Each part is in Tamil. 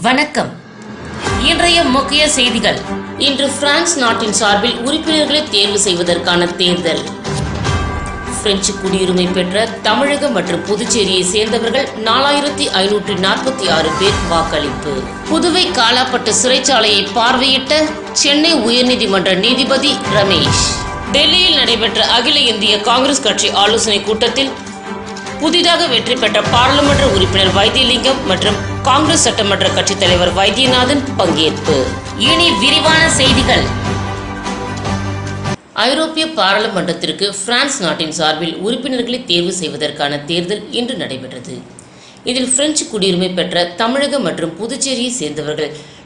வணக்கம். இன்றைய முக்கிய செய்திகள். இன்று பிரான்ஸ் நாட்டின் சார்பில் உறுப்பினர்களை தேர்வு செய்வதற்கான தேர்தல். பிரெஞ்சு குடியுரிமை பெற்ற தமிழகம் மற்றும் புதுச்சேரியை சேர்ந்தவர்கள் 4546 பேர் வாக்களிப்பு. புதுவை காலாப்பட்டு சிறைச்சாலையை பார்வையிட்ட சென்னை உயர்நீதிமன்ற நீதிபதி ரமேஷ். டெல்லியில் நடைபெற்ற அகில இந்திய காங்கிரஸ் கட்சி ஆலோசனை கூட்டத்தில் புதிதாக வெற்றி பெற்ற பாராளுமன்ற உறுப்பினர் வைத்தியலிங்கம் மற்றும் காங்கிரஸ் சட்டமன்ற கட்சி தலைவர் வைத்தியநாதன் பங்கேற்பு. இனி விரிவான செய்திகள். ஐரோப்பிய பாராளுமன்றத்திற்கு பிரான்ஸ் நாட்டின் சார்பில் உறுப்பினர்களை தேர்வு செய்வதற்கான தேர்தல் இன்று நடைபெற்றது. இதில் பிரெஞ்சு குடியுரிமை பெற்ற தமிழகம் மற்றும் புதுச்சேரியை சேர்ந்தவர்கள்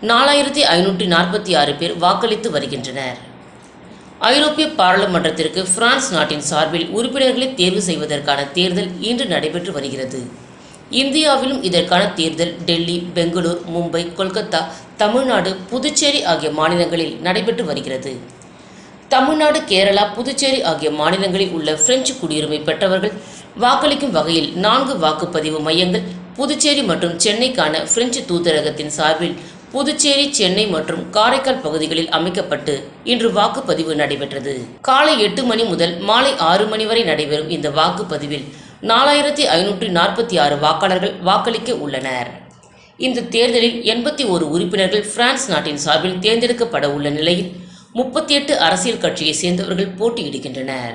4546 பேர் வாக்களித்து வருகின்றனர். ஐரோப்பிய பாராளுமன்றத்திற்கு பிரான்ஸ் நாட்டின் சார்பில் உறுப்பினர்களை தேர்வு செய்வதற்கான தேர்தல் இன்று நடைபெற்று வருகிறது. இந்தியாவிலும் இதற்கான தேர்தல் டெல்லி, பெங்களூர், மும்பை, கொல்கத்தா, தமிழ்நாடு, புதுச்சேரி ஆகிய மாநிலங்களில் நடைபெற்று வருகிறது. தமிழ்நாடு, கேரளா, புதுச்சேரி ஆகிய மாநிலங்களில் உள்ள பிரெஞ்சு குடியுரிமை பெற்றவர்கள் வாக்களிக்கும் வகையில் 4 வாக்குப்பதிவு மையங்கள் புதுச்சேரி மற்றும் சென்னைக்கான பிரெஞ்சு தூதரகத்தின் சார்பில் புதுச்சேரி, சென்னை மற்றும் காரைக்கால் பகுதிகளில் அமைக்கப்பட்டு இன்று வாக்குப்பதிவு நடைபெற்றது. காலை 8 மணி முதல் மாலை 6 மணி வரை நடைபெறும் இந்த வாக்குப்பதிவில் 4546 வாக்காளர்கள் வாக்களிக்க உள்ளனர். இந்த தேர்தலில் 81 உறுப்பினர்கள் பிரான்ஸ் நாட்டின் சார்பில் தேர்ந்தெடுக்கப்பட உள்ள நிலையில் 38 அரசியல் கட்சியை சேர்ந்தவர்கள் போட்டியிடுகின்றனர்.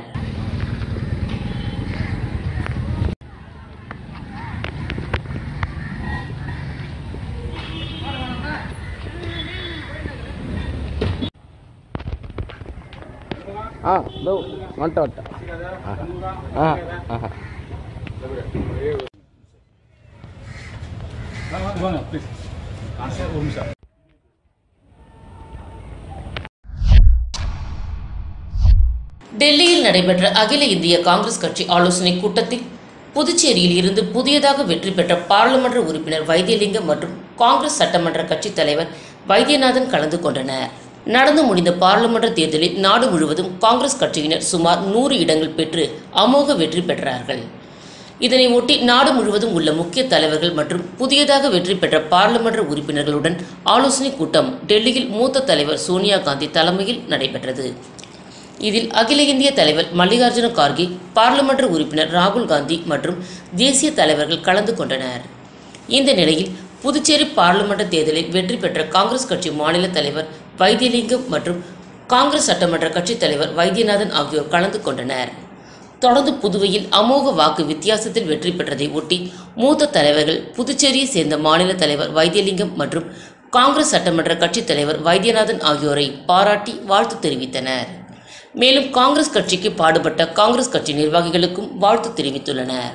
டெல்லியில் நடைபெற்ற அகில இந்திய காங்கிரஸ் கட்சி ஆலோசனை கூட்டத்தில் புதுச்சேரியில் இருந்து புதியதாக வெற்றி பெற்ற பாராளுமன்ற உறுப்பினர் வைத்தியலிங்கம் மற்றும் காங்கிரஸ் சட்டமன்ற கட்சி தலைவர் வைத்தியநாதன் கலந்து கொண்டனர். நடந்து முடிந்த பாராளுமன்ற தேர்தலில் நாடு முழுவதும் காங்கிரஸ் கட்சியினர் சுமார் 100 இடங்கள் பெற்று அமோக வெற்றி பெற்றார்கள். இதனை ஒட்டி நாடு முழுவதும் உள்ள முக்கிய தலைவர்கள் மற்றும் புதியதாக வெற்றி பெற்ற பாராளுமன்ற உறுப்பினர்களுடன் ஆலோசனை கூட்டம் டெல்லியில் மூத்த தலைவர் சோனியா காந்தி தலைமையில் நடைபெற்றது. இதில் அகில இந்திய தலைவர் மல்லிகார்ஜுன கார்கே, பாராளுமன்ற உறுப்பினர் ராகுல் காந்தி மற்றும் தேசிய தலைவர்கள் கலந்து கொண்டனர். இந்த நிலையில் புதுச்சேரி பாராளுமன்ற தேர்தலில் வெற்றி பெற்ற காங்கிரஸ் கட்சி மாநில தலைவர் வைத்தியலிங்கம் மற்றும் காங்கிரஸ் சட்டமன்ற கட்சி தலைவர் வைத்தியநாதன் ஆகியோர் கலந்து கொண்டனர். தொடர்ந்து புதுவையில் அமோக வாக்கு வித்தியாசத்தில் வெற்றி பெற்றதை ஒட்டி மூத்த தலைவர்கள் புதுச்சேரியை சேர்ந்த மாநில தலைவர் வைத்தியலிங்கம் மற்றும் காங்கிரஸ் சட்டமன்ற கட்சி தலைவர் வைத்தியநாதன் ஆகியோரை பாராட்டி வாழ்த்து தெரிவித்தனர். மேலும் காங்கிரஸ் கட்சிக்கு பாடுபட்ட காங்கிரஸ் கட்சி நிர்வாகிகளுக்கும் வாழ்த்து தெரிவித்துள்ளனர்.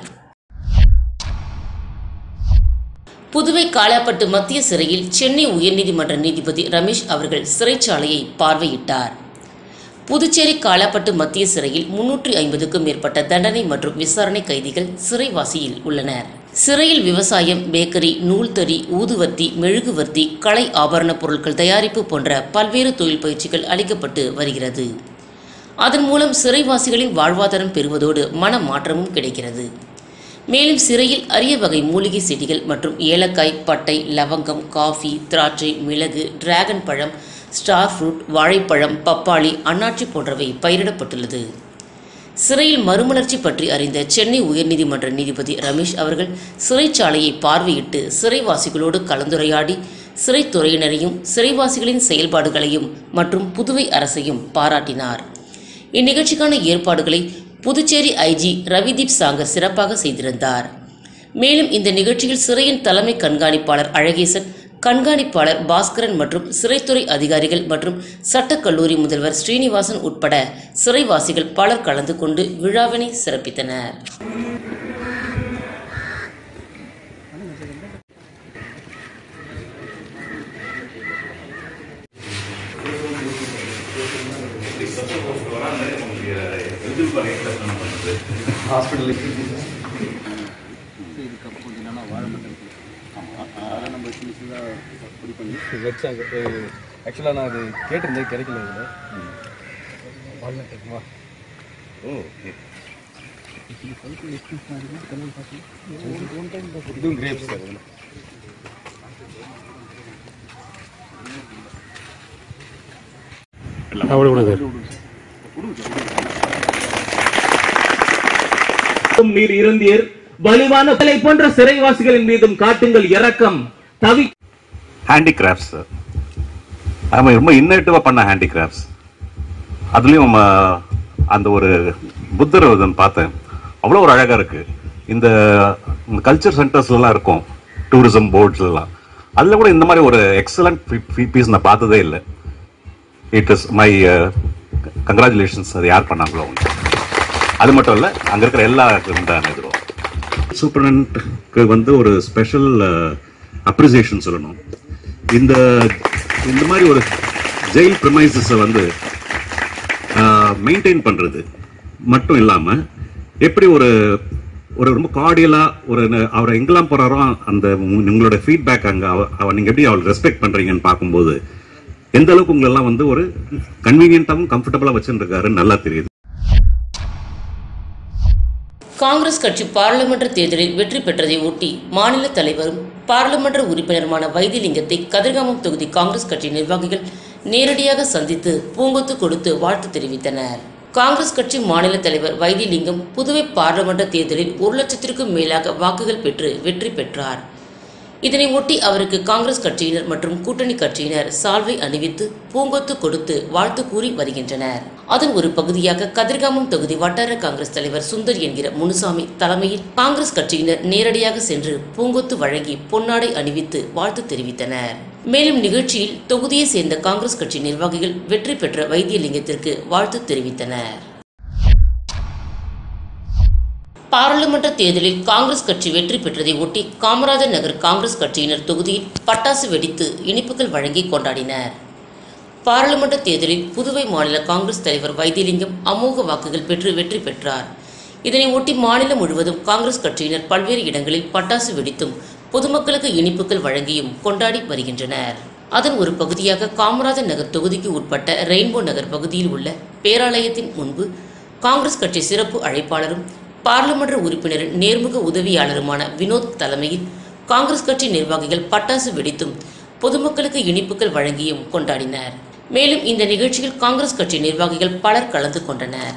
புதுவை காலாப்பட்டு மத்திய சிறையில் சென்னை உயர்நீதிமன்ற நீதிபதி ரமேஷ் அவர்கள் சிறைச்சாலையை பார்வையிட்டார். புதுச்சேரி காலாப்பட்டு மத்திய சிறையில் 350க்கும் மேற்பட்ட தண்டனை மற்றும் விசாரணை கைதிகள் சிறைவாசியில் உள்ளனர். சிறையில் விவசாயம், பேக்கரி, நூல்தறி, ஊதுவர்த்தி, மெழுகுவர்த்தி, கலை ஆபரண பொருட்கள் தயாரிப்பு போன்ற பல்வேறு தொழில் பயிற்சிகள் அளிக்கப்பட்டு வருகிறது. அதன் மூலம் சிறைவாசிகளின் வாழ்வாதாரம் பெறுவதோடு மன மாற்றமும் கிடைக்கிறது. மேலும் சிறையில் அரிய வகை மூலிகை செடிகள் மற்றும் ஏலக்காய், பட்டை, லவங்கம், காஃபி, திராட்சை, மிளகு, டிராகன் பழம், ஸ்டார் ஃப்ரூட், வாழைப்பழம், பப்பாளி, அன்னாச்சி போன்றவை பயிரிடப்பட்டுள்ளது. சிறையில் மறுமலர்ச்சி பற்றி அறிந்த சென்னை உயர்நீதிமன்ற நீதிபதி ரமேஷ் அவர்கள் சிறைச்சாலையை பார்வையிட்டு சிறைவாசிகளோடு கலந்துரையாடி சிறைத்துறையினரையும் சிறைவாசிகளின் செயல்பாடுகளையும் மற்றும் புதுவை அரசையும் பாராட்டினார். இந்நிகழ்ச்சிக்கான ஏற்பாடுகளை புதுச்சேரி ஐஜி ரவிதீப் சாங்கர் சிறப்பாக செய்திருந்தார். மேலும் இந்த நிகழ்ச்சியில் சிறையின் தலைமை கண்காணிப்பாளர் அழகேசன், கண்காணிப்பாளர் பாஸ்கரன் மற்றும் சிறைத்துறை அதிகாரிகள் மற்றும் சட்டக்கல்லூரி முதல்வர் ஸ்ரீனிவாசன் உட்பட சிறைவாசிகள் பலர் கலந்து கொண்டு விழாவினை சிறப்பித்தனர். ஆக்சுவலாக நான் அது கேட்டிருந்தேன், கிடைக்கல. இதுவும் கிரேப்ஸ் சார். நீர் இருந்தீர் வலிவான போன்ற சிறைவாசிகளின் மீதும் காட்டுங்கள் இரக்கம். தவி ஹேண்டிகிராஃப்ட்ஸ் ரொம்ப இன்னேட்டிவா பண்ண ஹேண்டிகிராஃப்ட்ஸ். அதுலயும் அந்த ஒரு புத்தர் பார்த்தேன், அவ்வளோ ஒரு அழகா இருக்கு. இந்த கல்ச்சர் சென்டர்ஸ்ல எல்லாம் இருக்கும், டூரிசம் போர்ட்ஸ் எல்லாம், அதுல கூட இந்த மாதிரி ஒரு எக்ஸலண்ட் பீஸ் நான் பார்த்ததே இல்லை. It is my congratulations. அது யார் பண்ணாங்களோ அது மட்டும் இல்லை, அங்க இருக்கிற எல்லா இதுவும் சூப்பரண்ட்க்கு ஒரு ஸ்பெஷல் அப்ரிசியேஷன் சொல்லணும். இந்த மாதிரி ஒரு ஜெயில் ப்ரிமைசஸ் மெயின்டைன் பண்றது மட்டும் இல்லாம எப்படி ஒரு ரொம்ப கார்டியலா அவரை எங்கெல்லாம் போறாரோ அந்த உங்களோட ஃபீட்பேக் அங்க நீங்க எப்படி அவளை ரெஸ்பெக்ட் பண்றீங்கன்னு பார்க்கும்போது எந்த அளவுக்கு உங்களெல்லாம் ஒரு கன்வீனியன்ட்டாவும் கம்ஃபர்டபுளா வச்சுருக்காருன்னு நல்லா தெரியுது. காங்கிரஸ் கட்சி பாராளுமன்ற தேர்தலில் வெற்றி பெற்றதை ஒட்டி மாநில தலைவரும் பாராளுமன்ற உறுப்பினருமான வைத்திலிங்கத்தை கதிர்காமம் தொகுதி காங்கிரஸ் கட்சி நிர்வாகிகள் நேரடியாக சந்தித்து பூங்கொத்து கொடுத்து வாழ்த்து தெரிவித்தனர். காங்கிரஸ் கட்சி மாநில தலைவர் வைத்திலிங்கம் புதுவை பாராளுமன்ற தேர்தலில் 1 லட்சத்திற்கும் மேலாக வாக்குகள் பெற்று வெற்றி பெற்றார். இதனை ஒட்டி அவருக்கு காங்கிரஸ் கட்சியினர் மற்றும் கூட்டணி கட்சியினர் சால்வை அணிவித்து பூங்கொத்து கொடுத்து வாழ்த்து கூறி வருகின்றனர். அதன் ஒரு பகுதியாக கதிர்காமம் தொகுதி வட்டார காங்கிரஸ் தலைவர் சுந்தர் என்கிற முனுசாமி தலைமையில் காங்கிரஸ் கட்சியினர் நேரடியாக சென்று பூங்கொத்து வழங்கி பொன்னாடை அணிவித்து வாழ்த்து தெரிவித்தனர். மேலும் நிகழ்ச்சியில் தொகுதியை சேர்ந்த காங்கிரஸ் கட்சி நிர்வாகிகள் வெற்றி பெற்ற வைத்தியலிங்கத்திற்கு வாழ்த்து தெரிவித்தனர். பாராளுமன்ற தேர்தலில் காங்கிரஸ் கட்சி வெற்றி பெற்றதை ஒட்டி காமராஜர் நகர் காங்கிரஸ் கட்சியினர் தொகுதியில் பட்டாசு வெடித்து இனிப்புகள் வழங்கி கொண்டாடினர். பாராளுமன்ற தேர்தலில் புதுவை மாநில காங்கிரஸ் தலைவர் வைத்திலிங்கம் அமோக வாக்குகள் பெற்று வெற்றி பெற்றார். இதனை ஒட்டி மாநிலம் முழுவதும் காங்கிரஸ் கட்சியினர் பல்வேறு இடங்களில் பட்டாசு வெடித்தும் பொதுமக்களுக்கு இனிப்புகள் வழங்கியும் கொண்டாடி வருகின்றனர். அதன் ஒரு பகுதியாக காமராஜர் நகர் தொகுதிக்கு உட்பட்ட ரெயின்போ நகர் பகுதியில் உள்ள பேராலயத்தின் முன்பு காங்கிரஸ் கட்சி சிறப்பு அழைப்பாளரும் பாராளுமன்ற உறுப்பினரின் நேர்முக உதவியாளருமான வினோத் தலைமையில் காங்கிரஸ் கட்சி நிர்வாகிகள் பட்டாசு வெடித்தும் பொதுமக்களுக்கு இனிப்புகள் வழங்கியும் கொண்டாடினர். மேலும் இந்த நிகழ்ச்சியில் காங்கிரஸ் கட்சி நிர்வாகிகள் பலர் கலந்து கொண்டனர்.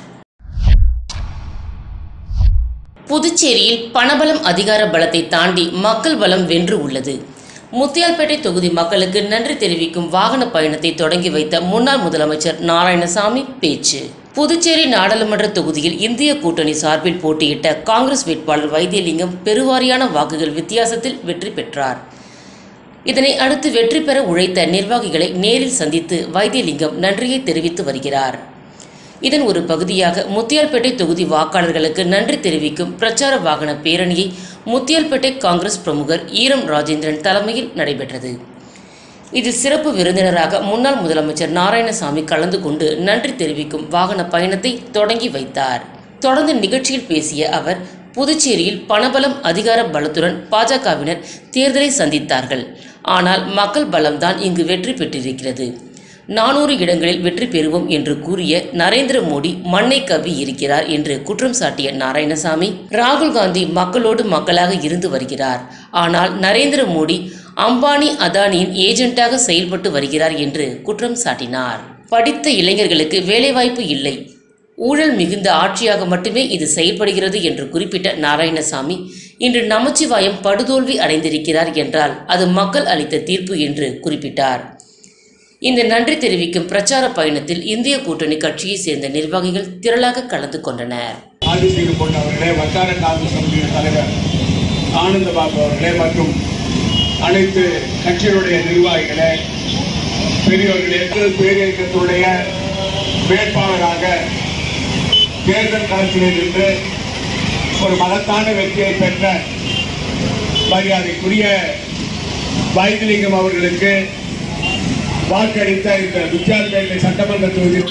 புதுச்சேரியில் பணபலம் அதிகார பலத்தை தாண்டி மக்கள் பலம் வென்று உள்ளது. முத்தியால்பேட்டை தொகுதி மக்களுக்கு நன்றி தெரிவிக்கும் வாகன பயணத்தை தொடங்கி வைத்த முன்னாள் முதலமைச்சர் நாராயணசாமி பேச்சு. புதுச்சேரி நாடாளுமன்ற தொகுதியில் இந்திய கூட்டணி சார்பில் போட்டியிட்ட காங்கிரஸ் வேட்பாளர் வைத்திலிங்கம் பெருவாரியான வாக்குகள் வித்தியாசத்தில் வெற்றி பெற்றார். இதனை அடுத்து வெற்றி பெற உழைத்த நிர்வாகிகளை நேரில் சந்தித்து வைத்திலிங்கம் நன்றியை தெரிவித்து வருகிறார். இதன் ஒரு பகுதியாக முத்தியால்பேட்டை தொகுதி வாக்காளர்களுக்கு நன்றி தெரிவிக்கும் பிரச்சார வாகன பேரணியை முத்தியால்பேட்டை காங்கிரஸ் பிரமுகர் ஈரம் ராஜேந்திரன் தலைமையில் நடைபெற்றது. இதில் சிறப்பு விருந்தினராக முன்னாள் முதலமைச்சர் நாராயணசாமி கலந்து கொண்டு நன்றி தெரிவிக்கும் வாகன பயணத்தை தொடங்கி வைத்தார். தொடர்ந்து நிகழ்ச்சியில் பேசிய அவர், புதுச்சேரியில் பணபலம் அதிகார பலத்துடன் பாஜகவினர் தேர்தலை சந்தித்தார்கள். ஆனால் மக்கள் பலம்தான் இங்கு வெற்றி பெற்றிருக்கிறது. 400 இடங்களில் வெற்றி பெறுவோம் என்று கூறிய நரேந்திர மோடி மண்ணை கவ்வி இருக்கிறார் என்று குற்றம் சாட்டிய நாராயணசாமி, ராகுல் காந்தி மக்களோடு மக்களாக இருந்து வருகிறார். ஆனால் நரேந்திர மோடி அம்பானி அதானியின் ஏஜென்ட்டாக செயல்பட்டு வருகிறார் என்று குற்றம் சாட்டினார். படித்த இளைஞர்களுக்கு வேலைவாய்ப்பு இல்லை, ஊழல் மிகுந்த ஆட்சியாக மட்டுமே இது செயல்படுகிறது என்று குறிப்பிட்ட நாராயணசாமி, இன்று நமச்சிவாயம் படுதோல்வி அடைந்திருக்கிறார் என்றால் அது மக்கள் அளித்த தீர்ப்பு என்று குறிப்பிட்டார். இந்த நன்றி தெரிவிக்கும் பிரச்சார பயணத்தில் இந்திய கூட்டணி கட்சியை சேர்ந்த நிர்வாகிகள் திரளாக கலந்து கொண்டனர். வட்டார காங்கிரஸ் தலைவர் ஆனந்தபாபு அவர்களே மற்றும் அனைத்து கட்சிகளுடைய நிர்வாகிகளே, பெரியோர்களே, பேரியக்கத்துடைய வேட்பாளராக தேர்தல் களத்தில் இருந்து ஒரு மகத்தான வெற்றியை பெற்ற மரியாதைக்குரிய வைத்திலிங்கம் அவர்களுக்கு வாக்களித்த இந்த முத்தியால்பேட்டை சட்டமன்ற தொகுதியில்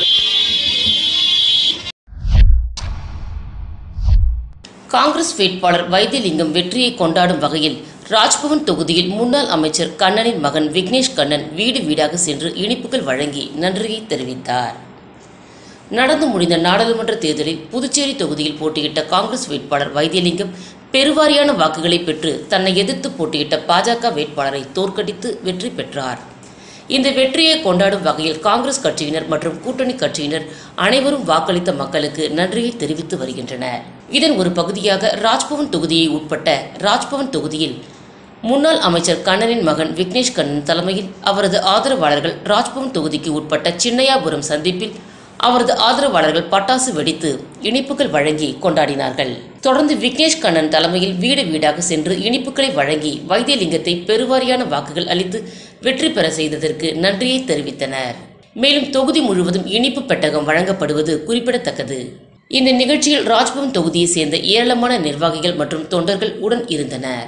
காங்கிரஸ் வேட்பாளர் வைத்திலிங்கம் வெற்றியை கொண்டாடும் வகையில் ராஜ்பவன் தொகுதியில் முன்னாள் அமைச்சர் கண்ணனின் மகன் விக்னேஷ் கண்ணன் வீடு வீடாக சென்று இனிப்புகள் வழங்கி நன்றியை தெரிவித்தார். நடந்து முடிந்த நாடாளுமன்ற தேர்தலில் புதுச்சேரி தொகுதியில் போட்டியிட்ட காங்கிரஸ் வேட்பாளர் வைத்திலிங்கம் பெருவாரியான வாக்குகளை பெற்று தன்னை எதிர்த்து போட்டியிட்ட பாஜக வேட்பாளரை தோற்கடித்து வெற்றி பெற்றார். இந்த வெற்றியை கொண்டாடும் வகையில் காங்கிரஸ் கட்சியினர் மற்றும் கூட்டணி கட்சியினர் அனைவரும் வாக்களித்த மக்களுக்கு நன்றியை தெரிவித்து வருகின்றனர். இதன் ஒரு பகுதியாக ராஜ்பவன் தொகுதியை உட்பட்ட ராஜ்பவன் தொகுதியில் முன்னாள் அமைச்சர் கண்ணனின் மகன் விக்னேஷ் கண்ணன் தலைமையில் அவரது ஆதரவாளர்கள் ராஜ்பவன் தொகுதிக்கு உட்பட்ட சின்னையாபுரம் சந்திப்பில் அவரது ஆதரவாளர்கள் பட்டாசு வெடித்து இனிப்புகள் வழங்கி கொண்டாடினார்கள். தொடர்ந்து விக்னேஷ் கண்ணன் தலைமையில் வீடு வீடாக சென்று இனிப்புகளை வழங்கி வைத்தியலிங்கத்தை பெருவாரியான வாக்குகள் அளித்து வெற்றி பெற செய்ததற்கு நன்றியை தெரிவித்தனர். மேலும் தொகுதி முழுவதும் இனிப்பு பெட்டகம் வழங்கப்படுவது குறிப்பிடத்தக்கது. இந்த நிகழ்ச்சியில் ராஜ்பவன் தொகுதியை சேர்ந்த ஏராளமான நிர்வாகிகள் மற்றும் தொண்டர்கள் உடன் இருந்தனர்.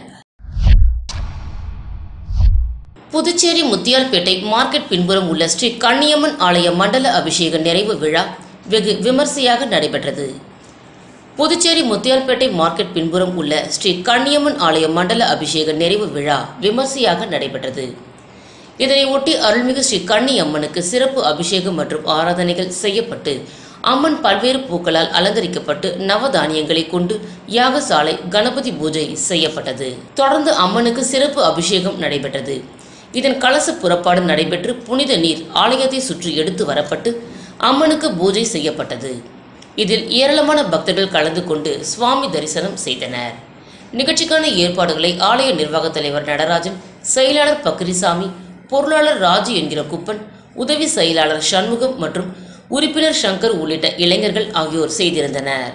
புதுச்சேரி முத்தியால்பேட்டை மார்க்கெட் பின்புறம் உள்ள ஸ்ரீ கன்னியம்மன் ஆலய மண்டல அபிஷேக நிறைவு விழா வெகு விமர்சையாக நடைபெற்றது. புதுச்சேரி முத்தியால்பேட்டை மார்க்கெட் பின்புறம் உள்ள ஸ்ரீ கன்னியம்மன் ஆலய மண்டல அபிஷேக நிறைவு விழா விமர்சையாக நடைபெற்றது. இதனை ஒட்டி அருள்மிகு ஸ்ரீ கன்னியம்மனுக்கு சிறப்பு அபிஷேகம் மற்றும் ஆராதனைகள் செய்யப்பட்டு அம்மன் பல்வேறு பூக்களால் அலங்கரிக்கப்பட்டு நவதானியங்களை கொண்டு யாகசாலை கணபதி பூஜை செய்யப்பட்டது. தொடர்ந்து அம்மனுக்கு சிறப்பு அபிஷேகம் நடைபெற்றது. இதன் கலச புறப்பாடு நடைபெற்று புனித நீர் ஆலயத்தை சுற்றி எடுத்து வரப்பட்டு அம்மனுக்கு பூஜை செய்யப்பட்டது. இதில் ஏராளமான பக்தர்கள் கலந்து கொண்டு சுவாமி தரிசனம் செய்தனர். நிகழ்ச்சிக்கான ஏற்பாடுகளை ஆலய நிர்வாக தலைவர் நடராஜன், செயலாளர் பக்ரிசாமி, பொருளாளர் ராஜு என்கிற குப்பன், உதவி செயலாளர் சண்முகம் மற்றும் உறுப்பினர் சங்கர் உள்ளிட்ட இளைஞர்கள் ஆகியோர் செய்திருந்தனர்.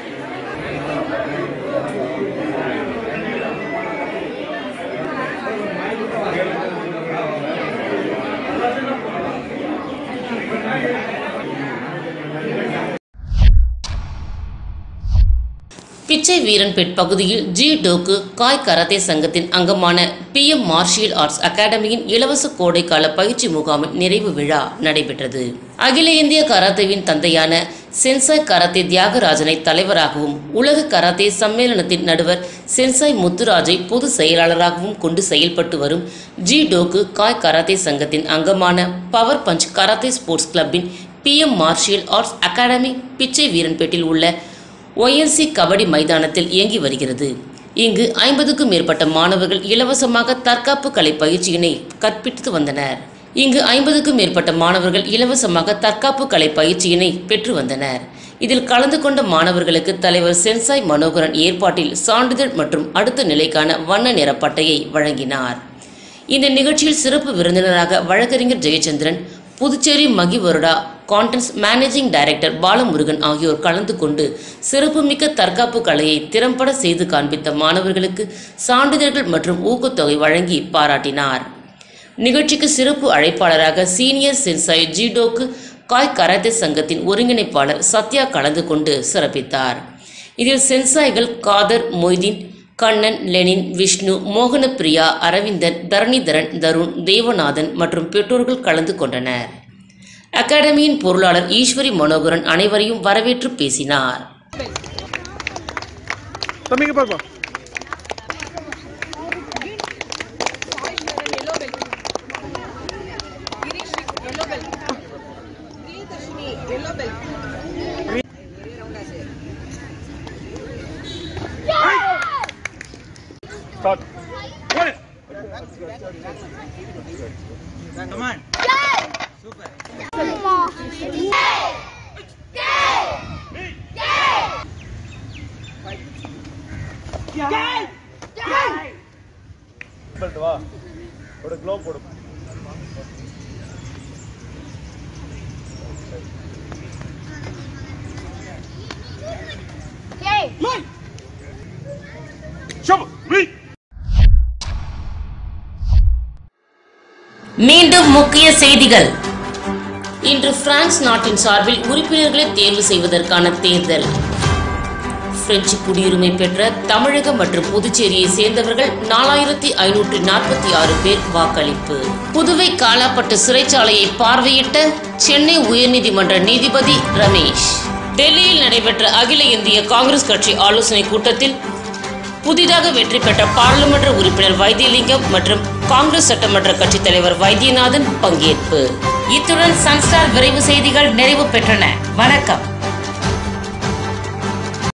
பிச்சை வீரன்பேட் பகுதியில் ஜி-டோக்கு காய் கராத்தே சங்கத்தின் அங்கமான PM மார்ஷியல் ஆர்ட்ஸ் அகாடமியின் இலவச கோடைக்கால பயிற்சி முகாமின் நிறைவு விழா நடைபெற்றது. அகில இந்திய கராத்தேவின் தந்தையான சென்சாய் கராத்தே தியாகராஜனை தலைவராகவும் உலக கராத்தே சம்மேளனத்தின் நடுவர் சென்சாய் முத்துராஜை பொது செயலாளராகவும் கொண்டு செயல்பட்டு வரும் ஜி-டோக்கு காய் கராத்தே சங்கத்தின் அங்கமான பவர் பஞ்ச் கராத்தே ஸ்போர்ட்ஸ் கிளப்பின் PM மார்ஷியல் ஆர்ட்ஸ் அகாடமி பிச்சை வீரன்பேட்டில் உள்ள ONC கபடி மைதானத்தில் இயங்கி வருகிறது. இங்கு 50க்கும் மேற்பட்ட மாணவர்கள் இலவசமாக தற்காப்பு கலை பயிற்சியினை கற்பித்து வந்தனர். பெற்று வந்தனர். இதில் கலந்து கொண்ட மாணவர்களுக்கு தலைவர் சென்சாய் மனோகரன் ஏற்பாட்டில் சான்றிதழ் மற்றும் அடுத்த நிலைக்கான வண்ண நிற பட்டையை வழங்கினார். இந்த நிகழ்ச்சியில் சிறப்பு விருந்தினராக வழக்கறிஞர் ஜெயச்சந்திரன், புதுச்சேரி மகிவருடா கான்டென்ட்ஸ் மேனேஜிங் டைரக்டர் பாலமுருகன் ஆகியோர் கலந்து கொண்டு சிறப்புமிக்க தற்காப்பு கலையை திறம்பட செய்து காண்பித்த மாணவர்களுக்கு சான்றிதழ்கள் மற்றும் ஊக்கத்தொகை வழங்கி பாராட்டினார். நிகழ்ச்சிக்கு சிறப்பு அழைப்பாளராக சீனியர் சென்சாய் ஜி-டோக்கு காய் கராத்தே சங்கத்தின் ஒருங்கிணைப்பாளர் சத்யா கலந்து கொண்டு சிறப்பித்தார். இதில் சென்சாய்கள் காதர், மொய்தீன், கண்ணன், லெனின், விஷ்ணு, மோகனப்பிரியா, அரவிந்தன், தரணிதரன், தருண், தேவநாதன் மற்றும் பெற்றோர்கள் கலந்து கொண்டனர். அகாடமியின் பொருளாளர் ஈஸ்வரி மனோகரன் அனைவரையும் வரவேற்று பேசினார். Come on. Super. ஒரு க்ளோ போடு. மீண்டும் முக்கிய செய்திகள். இன்று பிரான்ஸ் நாட்டின் சார்பில் உறுப்பினர்களை தேர்வு செய்வதற்கான தேர்தல். பிரெஞ்சு குடியுரிமை பெற்ற தமிழகம் மற்றும் புதுச்சேரியை சேர்ந்தவர்கள் 4546 பேர் வாக்களிப்பு. புதுவை காலாப்பட்டு சிறைச்சாலையை பார்வையிட்ட சென்னை உயர்நீதிமன்ற நீதிபதி ரமேஷ். டெல்லியில் நடைபெற்ற அகில இந்திய காங்கிரஸ் கட்சி ஆலோசனை கூட்டத்தில் புதிதாக வெற்றி பெற்ற பாராளுமன்ற உறுப்பினர் வைத்தியலிங்கம் மற்றும் காங்கிரஸ் சட்டமன்ற கட்சி தலைவர் வைத்தியநாதன் பங்கேற்பு. இத்துடன் சன்ஸ்டார் விரைவு செய்திகள் நிறைவு பெற்றன. வணக்கம்.